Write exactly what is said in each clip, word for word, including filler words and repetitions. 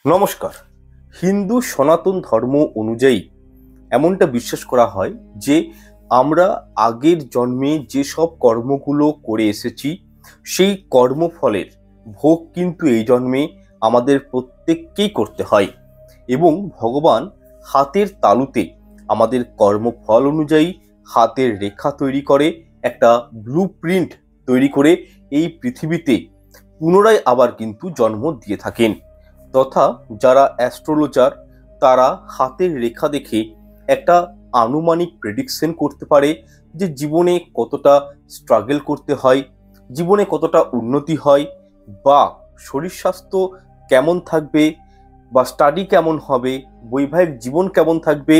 নমস্কার। হিন্দু সনাতন ধর্ম অনুযায়ী এমনটা বিশ্বাস করা হয় যে আমরা আগের জন্মে যেসব কর্মগুলো করে এসেছি সেই কর্মফলের ভোগ কিন্তু এই জন্মে আমাদের প্রত্যেককেই করতে হয় এবং ভগবান হাতের তালুতে আমাদের কর্মফল অনুযায়ী হাতের রেখা তৈরি করে, একটা ব্লু প্রিন্ট তৈরি করে এই পৃথিবীতে পুনরায় আবার কিন্তু জন্ম দিয়ে থাকেন। তথা যারা অ্যাস্ট্রোলজার তারা হাতের রেখা দেখে একটা আনুমানিক প্রেডিকশন করতে পারে যে জীবনে কতটা স্ট্রাগল করতে হয়, জীবনে কতটা উন্নতি হয়, বা শরীর স্বাস্থ্য কেমন থাকবে, বা স্টাডি কেমন হবে, বৈবাহিক জীবন কেমন থাকবে,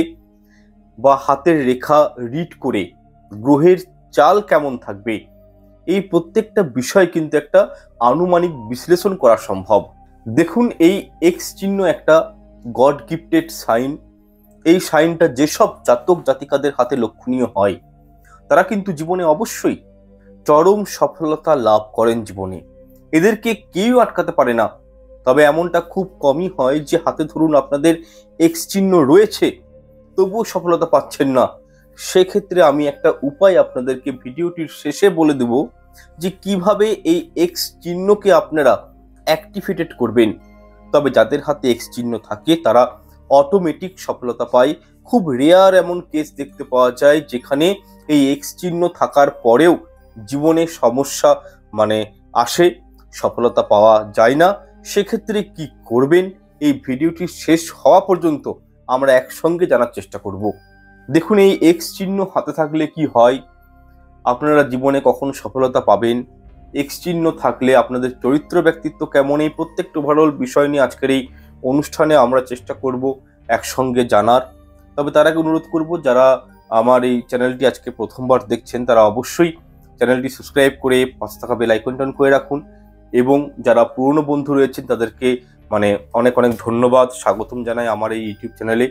বা হাতের রেখা রিড করে গ্রহের চাল কেমন থাকবে। এই প্রত্যেকটা বিষয় কিন্তু একটা আনুমানিক বিশ্লেষণ করা সম্ভব। দেখুন, এই এক্স চিহ্ন একটা গড গিফটেড সাইন। এই সাইনটা যেসব জাতক জাতিকাদের হাতে লক্ষণীয় হয় তারা কিন্তু জীবনে অবশ্যই চরম সফলতা লাভ করেন। জীবনে এদেরকে কেউ আটকাতে পারে না। তবে এমনটা খুব কমই হয় যে হাতে ধরুন আপনাদের এক্স চিহ্ন রয়েছে তবুও সফলতা পাচ্ছেন না। সেক্ষেত্রে আমি একটা উপায় আপনাদেরকে ভিডিওটির শেষে বলে দেব যে কিভাবে এই এক্স চিহ্নকে আপনারা অ্যাক্টিভেটেড করবেন। তবে যাদের হাতে এক্স চিহ্ন থাকে তারা অটোমেটিক সফলতা পায়। খুব রেয়ার এমন কেস দেখতে পাওয়া যায় যেখানে এই এক্স চিহ্ন থাকার পরেও জীবনে সমস্যা মানে আসে, সফলতা পাওয়া যায় না। সেক্ষেত্রে কি করবেন এই ভিডিওটি শেষ হওয়া পর্যন্ত আমরা একসঙ্গে জানার চেষ্টা করব। দেখুন, এই এক্স চিহ্ন হাতে থাকলে কি হয়, আপনারা জীবনে কখন সফলতা পাবেন, এক্স চিহ্ন থাকলে আপনাদের চরিত্র ব্যক্তিত্ব কেমন, এই প্রত্যেকটা ওভারঅল বিষয় নিয়ে আজকের এই অনুষ্ঠানে আমরা চেষ্টা করব একসঙ্গে জানার। তবে তার আগে অনুরোধ করব, যারা আমার এই চ্যানেলটি আজকে প্রথমবার দেখছেন তারা অবশ্যই চ্যানেলটি সাবস্ক্রাইব করে পাশে থাকা বেল আইকনটি অন করে রাখুন, এবং যারা পুরনো বন্ধু রয়েছেন তাদেরকে মানে অনেক অনেক ধন্যবাদ, স্বাগতম জানাই আমার এই ইউটিউব চ্যানেলে।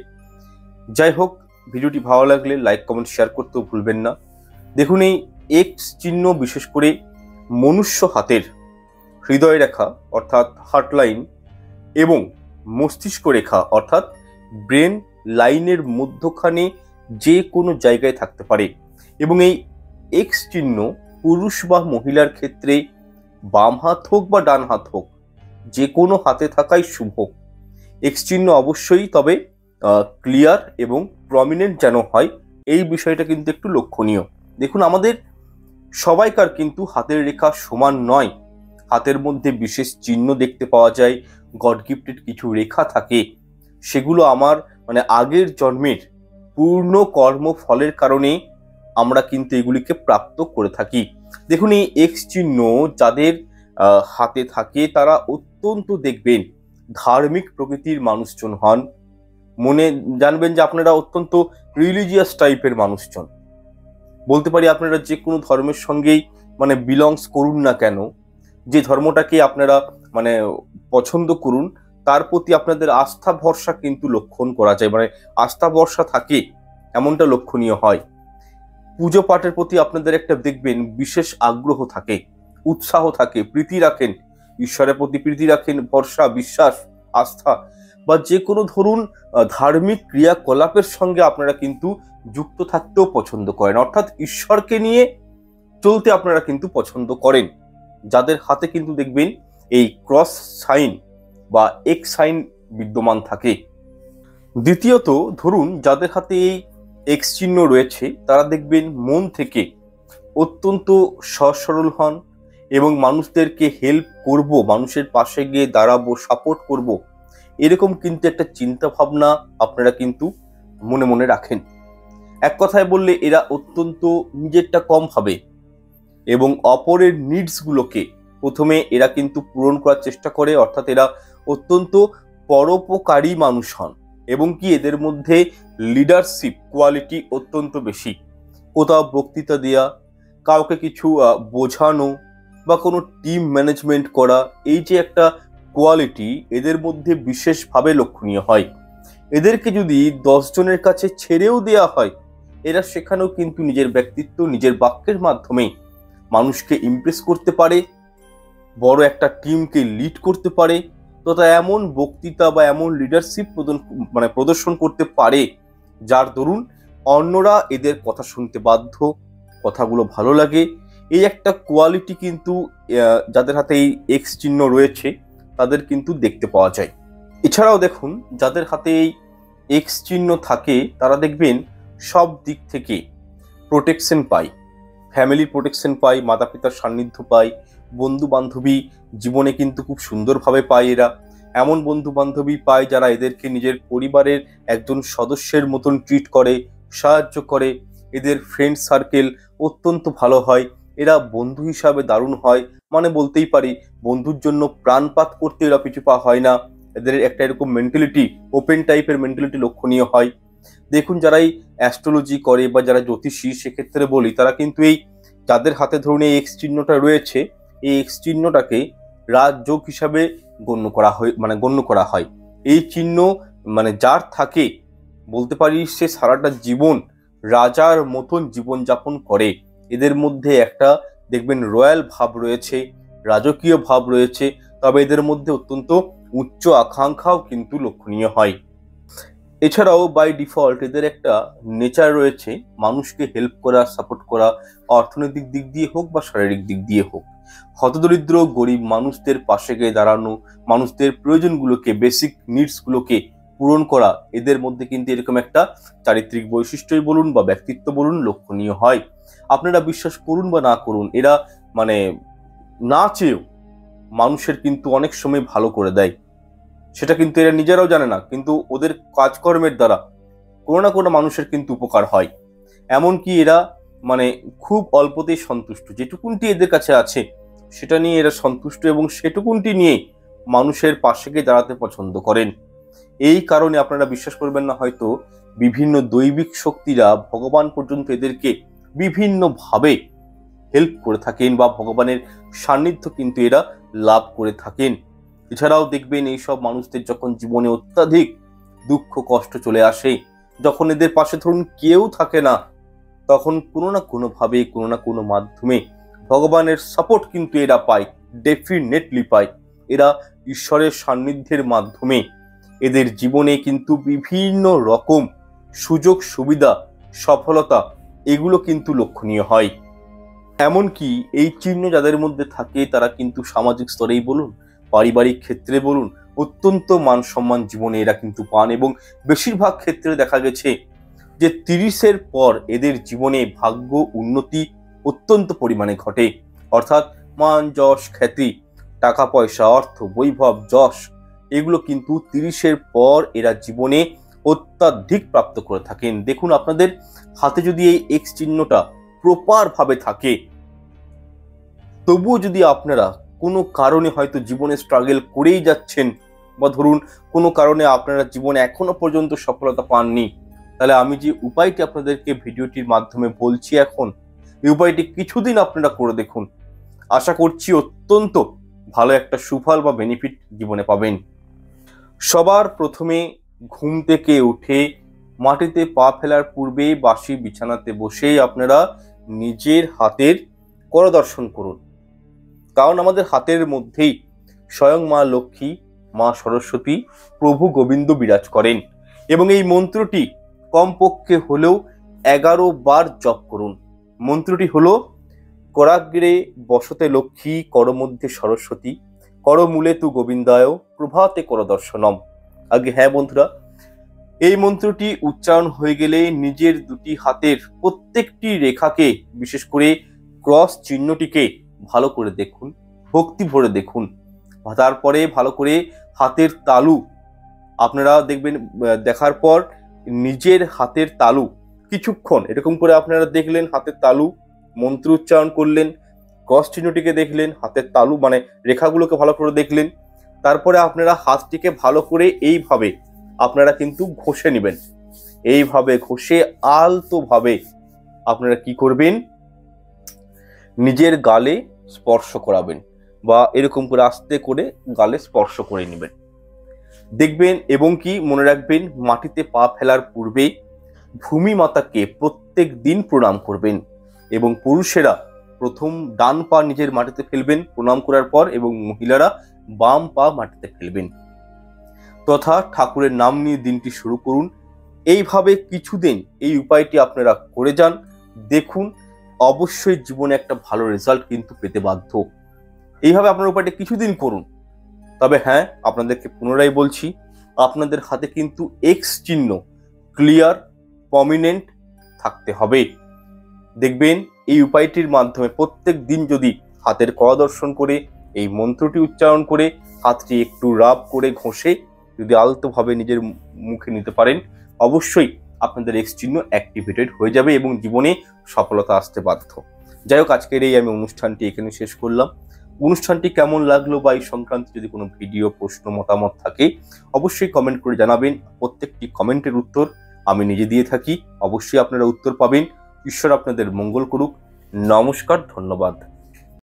যাই হোক, ভিডিওটি ভালো লাগলে লাইক কমেন্ট শেয়ার করতেও ভুলবেন না। দেখুন, এই এক্স চিহ্ন বিশেষ করে মনুষ্য হাতের হৃদয় রেখা অর্থাৎ হার্ট লাইন এবং মস্তিষ্ক রেখা অর্থাৎ ব্রেন লাইনের মধ্যখানে যে কোনো জায়গায় থাকতে পারে, এবং এই এক্স চিহ্ন পুরুষ বা মহিলার ক্ষেত্রে বাম হাত হোক বা ডান হাত হোক যে কোনো হাতে থাকাই শুভ। এক্স চিহ্ন অবশ্যই তবে ক্লিয়ার এবং প্রমিনেন্ট যেন হয়, এই বিষয়টা কিন্তু একটু লক্ষণীয়। দেখুন, আমাদের সবাইকার কিন্তু হাতের রেখা সমান নয়। হাতের মধ্যে বিশেষ চিহ্ন দেখতে পাওয়া যায়, গড গিফটেড কিছু রেখা থাকে, সেগুলো আমার মানে আগের জন্মের পূর্ণ কর্মফলের কারণে আমরা কিন্তু এগুলিকে প্রাপ্ত করে থাকি। দেখুন, এই এক্স চিহ্ন যাদের হাতে থাকে তারা অত্যন্ত দেখবেন ধার্মিক প্রকৃতির মানুষজন হন। মনে জানবেন যে আপনারা অত্যন্ত রিলিজিয়াস টাইপের মানুষজন। বলতে পারি আপনারা যে কোনো ধর্মের সঙ্গেই মানে বিলংস করুন না কেন, যে ধর্মটাকে আপনারা মানে পছন্দ করুন তার প্রতি আপনাদের আস্থা ভরসা কিন্তু লক্ষণ করা যায়, মানে আস্থা ভরসা থাকে এমনটা লক্ষণীয় হয়। পুজো পাঠের প্রতি আপনাদের একটা দেখবেন বিশেষ আগ্রহ থাকে, উৎসাহ থাকে, প্রীতি রাখেন, ঈশ্বরের প্রতি প্রীতি রাখেন, ভরসা, বিশ্বাস, আস্থা, বা যে কোনো ধরুন ধার্মিক ক্রিয়াকলাপের সঙ্গে আপনারা কিন্তু যুক্ত থাকতেও পছন্দ করেন, অর্থাৎ ঈশ্বরকে নিয়ে চলতে আপনারা কিন্তু পছন্দ করেন। যাদের হাতে কিন্তু দেখবেন এই ক্রস সাইন বা এক্স সাইন বিদ্যমান থাকে। দ্বিতীয়ত, ধরুন যাদের হাতে এই এক্স চিহ্ন রয়েছে তারা দেখবেন মন থেকে অত্যন্ত সহজ সরল হন এবং মানুষদেরকে হেল্প করব, মানুষের পাশে গিয়ে দাঁড়াবো, সাপোর্ট করব, এরকম কিন্তু একটা চিন্তা ভাবনা আপনারা কিন্তু মনে মনে রাখেন। এক কথায় বললে এরা অত্যন্ত নিজেরটা কম ভাবে এবং অপরের নিডসগুলোকে প্রথমে এরা কিন্তু পূরণ করার চেষ্টা করে, অর্থাৎ এরা অত্যন্ত পরোপকারী মানুষ হন এবং কি এদের মধ্যে লিডারশিপ কোয়ালিটি অত্যন্ত বেশি। কোথাও বক্তৃতা দেওয়া, কাউকে কিছু বোঝানো বা কোনো টিম ম্যানেজমেন্ট করা, এই যে একটা কোয়ালিটি এদের মধ্যে বিশেষভাবে লক্ষণীয় হয়। এদেরকে যদি দশ জনের কাছে ছেড়েও দেওয়া হয় এরা সেখানেও কিন্তু নিজের ব্যক্তিত্ব নিজের বাক্যের মাধ্যমে মানুষকে ইমপ্রেস করতে পারে, বড় একটা টিমকে লিড করতে পারে তথা এমন বক্তৃতা বা এমন লিডারশিপ মানে প্রদর্শন করতে পারে যার দরুন অন্যরা এদের কথা শুনতে বাধ্য, কথাগুলো ভালো লাগে। এই একটা কোয়ালিটি কিন্তু যাদের হাতে এই এক্স চিহ্ন রয়েছে তাদের কিন্তু দেখতে পাওয়া যায়। এছাড়াও দেখুন, যাদের হাতে এই এক্স চিহ্ন থাকে তারা দেখবেন সব দিক থেকে প্রোটেকশন পায়, ফ্যামিলির প্রোটেকশন পায়, মাতা পিতার সান্নিধ্য পায়, বন্ধু বান্ধবী জীবনে কিন্তু খুব সুন্দরভাবে পায়। এরা এমন বন্ধু বান্ধবী পায় যারা এদেরকে নিজের পরিবারের একজন সদস্যের মতন ট্রিট করে, সাহায্য করে। এদের ফ্রেন্ড সার্কেল অত্যন্ত ভালো হয়, এরা বন্ধু হিসাবে দারুণ হয়, মানে বলতেই পারি বন্ধুর জন্য প্রাণপাত করতে এরা পিছু পা হয় না। এদের একটা এরকম মেন্টালিটি, ওপেন টাইপের মেন্টালিটি লক্ষণীয় হয়। দেখুন, যারা এই অ্যাস্ট্রোলজি করে বা যারা জ্যোতিষী, সেক্ষেত্রে বলি তারা কিন্তু এই যাদের হাতে ধরুন এই এক্স চিহ্নটা রয়েছে, এই এক্স চিহ্নটাকে রাজযোগ হিসাবে গণ্য করা হয়, মানে গণ্য করা হয়। এই চিহ্ন মানে যার থাকে বলতে পারি সে সারাটা জীবন রাজার মতন জীবন যাপন করে। এদের মধ্যে একটা দেখবেন রয়্যাল ভাব রয়েছে, রাজকীয় ভাব রয়েছে, তবে এদের মধ্যে অত্যন্ত উচ্চ আকাঙ্ক্ষাও কিন্তু লক্ষণীয় হয়। এছাড়াও বাই ডিফল্ট এদের একটা নেচার রয়েছে মানুষকে হেল্প করা, সাপোর্ট করা, অর্থনৈতিক দিক দিয়ে হোক বা শারীরিক দিক দিয়ে হোক। হতদরিদ্র গরিব মানুষদের পাশে গিয়ে দাঁড়ানো, মানুষদের প্রয়োজনগুলোকে, বেসিক নিডসগুলোকে পূরণ করা, এদের মধ্যে কিন্তু এরকম একটা চারিত্রিক বৈশিষ্ট্যই বলুন বা ব্যক্তিত্ব বলুন লক্ষণীয় হয়। আপনারা বিশ্বাস করুন বা না করুন, এরা মানে না চেয়েও মানুষের কিন্তু অনেক সময় ভালো করে দেয়, সেটা কিন্তু এরা নিজেরাও জানে না, কিন্তু ওদের কাজকর্মের দ্বারা কোনো না কোনো মানুষের কিন্তু উপকার হয়। এমনকি এরা মানে খুব অল্পতেই সন্তুষ্ট, যেটুকুনটি এদের কাছে আছে সেটা নিয়ে এরা সন্তুষ্ট এবং সেটুকুনটি নিয়ে মানুষের পাশে গিয়ে দাঁড়াতে পছন্দ করেন। এই কারণে আপনারা বিশ্বাস করবেন না, হয়তো বিভিন্ন দৈবিক শক্তিরা ভগবান পর্যন্ত এদেরকে বিভিন্নভাবে হেল্প করে থাকেন বা ভগবানের সান্নিধ্য কিন্তু এরা লাভ করে থাকেন। এছাড়াও দেখবেন এইসব মানুষদের যখন জীবনে অত্যাধিক দুঃখ কষ্ট চলে আসে, যখন এদের পাশে ধরুন কেউ থাকে না, তখন কোনো না কোনোভাবে কোনো না কোনো মাধ্যমে ভগবানের সাপোর্ট কিন্তু এরা পায়, ডেফিনেটলি পায়। এরা ঈশ্বরের সান্নিধ্যের মাধ্যমে এদের জীবনে কিন্তু বিভিন্ন রকম সুযোগ সুবিধা, সফলতা এগুলো কিন্তু লক্ষণীয় হয়। এমনকি এই চিহ্ন যাদের মধ্যে থাকে তারা কিন্তু সামাজিক স্তরেই বলুন, পারিবারিক ক্ষেত্রে বলুন, অত্যন্ত মান সম্মান জীবনে এরা কিন্তু পান। এবং বেশিরভাগ ক্ষেত্রে দেখা গেছে যে তিরিশের পর এদের জীবনে ভাগ্য উন্নতি অত্যন্ত পরিমাণে ঘটে, অর্থাৎ মান যশ খ্যাতি, টাকা পয়সা, অর্থ, বৈভব, যশ এগুলো কিন্তু তিরিশের পর এরা জীবনে অত্যাধিক প্রাপ্ত করে থাকেন। দেখুন, আপনাদের হাতে যদি এই এক্স চিহ্নটা প্রপার ভাবে থাকে, তবুও যদি আপনারা কোনো কারণে হয়তো জীবনে স্ট্রাগল করেই যাচ্ছেন বা ধরুন কোনো কারণে আপনারা জীবনে এখনো পর্যন্ত সফলতা পাননি, তাহলে আমি যে উপায়টি আপনাদেরকে ভিডিওটির মাধ্যমে বলছি এখন, এই উপায়টি কিছুদিন আপনারা করে দেখুন, আশা করছি অত্যন্ত ভালো একটা সুফল বা বেনিফিট জীবনে পাবেন। সবার প্রথমে ঘুম থেকে উঠে মাটিতে পা ফেলার পূর্বে বাসি বিছানাতে বসেই আপনারা নিজের হাতের করদর্শন করুন, কারণ আমাদের হাতের মধ্যেই স্বয়ং মা লক্ষ্মী, মা সরস্বতী, প্রভু গোবিন্দ বিরাজ করেন। এবং এই মন্ত্রটি কমপক্ষে হলেও এগারো বার জপ করুন। মন্ত্রটি হলো করাগ্রে বসতে লক্ষ্মী, করমধ্যে সরস্বতী, করমূলে তু গোবিন্দায়, প্রভাতে করদর্শনম। আগে হ্যাঁ বন্ধুরা, এই মন্ত্রটি উচ্চারণ হয়ে গেলে নিজের দুটি হাতের প্রত্যেকটি রেখাকে, বিশেষ করে ক্রস চিহ্নটিকে ভালো করে দেখুন, ভক্তি ভরে দেখুন। তারপরে ভালো করে হাতের তালু আপনারা দেখবেন, দেখার পর নিজের হাতের তালু কিছুক্ষণ এরকম করে আপনারা দেখলেন, হাতের তালু মন্ত্র উচ্চারণ করলেন, ক্রস চিহ্নটিকে দেখলেন, হাতের তালু মানে রেখাগুলোকে ভালো করে দেখলেন। তারপরে আপনারা হাতটিকে ভালো করে এইভাবে আপনারা কিন্তু ঘষে নেবেন, এইভাবে ঘষে আলতোভাবে আপনারা কি করবেন, নিজের গালে স্পর্শ করাবেন বা এরকম করে আস্তে করে গালে স্পর্শ করে নেবেন দেখবেন। এবং কি মনে রাখবেন, মাটিতে পা ফেলার পূর্বে ভূমি মাতাকে প্রত্যেক দিন প্রণাম করবেন। এবং পুরুষেরা প্রথম ডান পা নিজের মাটিতে ফেলবেন প্রণাম করার পর, এবং মহিলারা বাম পা মাটিতে ফেলবেন। তথা ঠাকুরের নাম নিয়ে দিনটি শুরু করুন। এইভাবে কিছুদিন এই উপায়টি আপনারা করে যান, দেখুন অবশ্যই জীবনে একটা ভালো রেজাল্ট কিন্তু পেতে বাধ্য। এইভাবে আপনার উপায়টা কিছুদিন করুন। তবে হ্যাঁ, আপনাদেরকে পুনরায় বলছি, আপনাদের হাতে কিন্তু এক্স চিহ্ন ক্লিয়ার প্রমিনেন্ট থাকতে হবে। দেখবেন এই উপায়টির মাধ্যমে প্রত্যেক দিন যদি হাতের কড়া দর্শন করে এই মন্ত্রটি উচ্চারণ করে হাতটি একটু রাব করে ঘষে যদি আলতোভাবে নিজের মুখে নিতে পারেন, অবশ্যই আপনাদের এক্স চিহ্ন অ্যাক্টিভেটেড হয়ে যাবে এবং জীবনে সফলতা আসতে বাধ্য। যাই হোক, আজকের এই আমি অনুষ্ঠানটি এখানে শেষ করলাম। অনুষ্ঠানটি কেমন লাগলো বা এই সংক্রান্ত যদি কোনো ভিডিও, প্রশ্ন, মতামত থাকে অবশ্যই কমেন্ট করে জানাবেন। প্রত্যেকটি কমেন্টের উত্তর আমি নিজে দিয়ে থাকি, অবশ্যই আপনারা উত্তর পাবেন। ঈশ্বর আপনাদের মঙ্গল করুক। নমস্কার, ধন্যবাদ।